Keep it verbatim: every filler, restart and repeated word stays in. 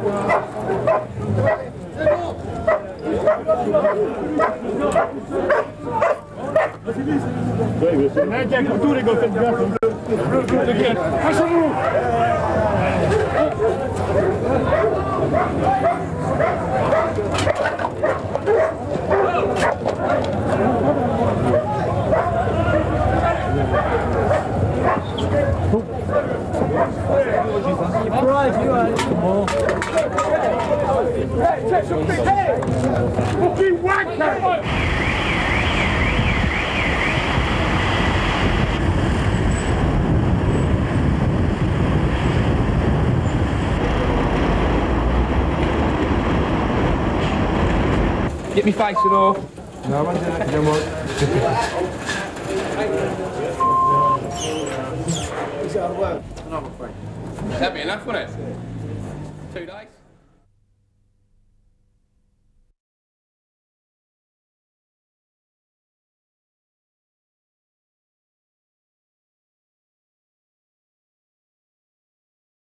Neanche a culture con il gatto. Hey! Fucking wanker! Get me facing off. No, man, come on. That'd be enough, wouldn't it? Two days.